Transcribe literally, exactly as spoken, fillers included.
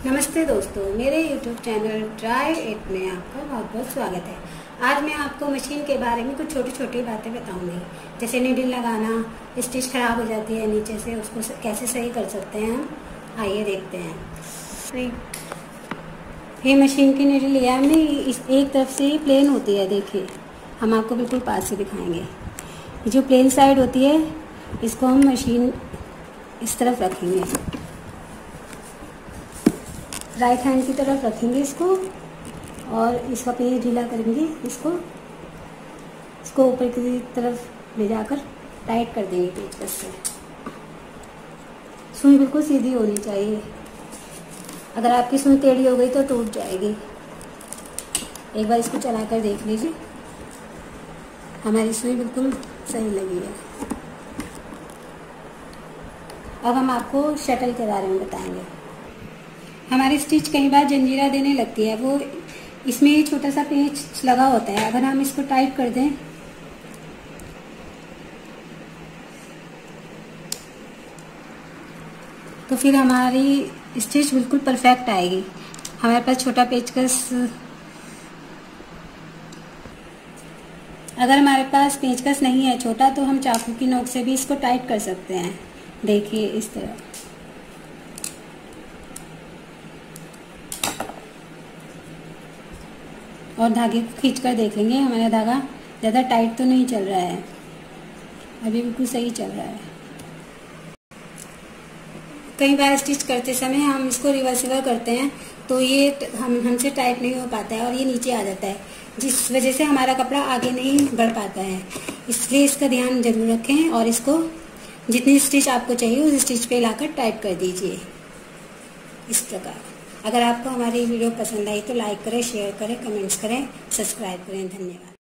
नमस्ते दोस्तों, मेरे YouTube चैनल ट्राई इट में आपका बहुत बहुत स्वागत है। आज मैं आपको मशीन के बारे में कुछ छोटी छोटी बातें बताऊंगी, जैसे नीडल लगाना, स्टिच खराब हो जाती है नीचे से, उसको कैसे सही कर सकते हैं हम। आइए देखते हैं। ये मशीन की नीडल लिया हमने, इस एक तरफ से ही प्लेन होती है। देखिए, हम आपको बिल्कुल पास से दिखाएंगे। ये जो प्लेन साइड होती है, इसको हम मशीन इस तरफ रखेंगे, राइट हैंड की तरफ रखेंगे इसको, और इसका पेज ढीला करेंगे, इसको इसको ऊपर की तरफ ले जाकर टाइट कर देंगे पेचकस से। सुई बिल्कुल सीधी होनी चाहिए, अगर आपकी सुई टेढ़ी हो गई तो टूट जाएगी। एक बार इसको चलाकर देख लीजिए, हमारी सुई बिल्कुल सही लगी है। अब हम आपको शटल के बारे में बताएंगे। हमारी स्टिच कई बार जंजीरा देने लगती है, वो इसमें छोटा सा पेच लगा होता है। अगर हम इसको टाइट कर दें तो फिर हमारी स्टिच बिल्कुल परफेक्ट आएगी। हमारे पास छोटा पेचकस अगर हमारे पास पेचकस नहीं है छोटा, तो हम चाकू की नोक से भी इसको टाइट कर सकते हैं। देखिए, इस तरह। और धागे को खींच कर देख लेंगे, हमारा धागा ज़्यादा टाइट तो नहीं चल रहा है, अभी बिल्कुल सही चल रहा है। कई बार स्टिच करते समय हम इसको रिवर्सिबल करते हैं, तो ये हम हमसे टाइट नहीं हो पाता है और ये नीचे आ जाता है, जिस वजह से हमारा कपड़ा आगे नहीं बढ़ पाता है। इसलिए इसका ध्यान जरूर रखें और इसको जितनी स्टिच आपको चाहिए उस स्टिच पे लाकर टाइट कर दीजिए, इस प्रकार। अगर आपको हमारी वीडियो पसंद आई तो लाइक करें, शेयर करें, कमेंट्स करें, सब्सक्राइब करें। धन्यवाद।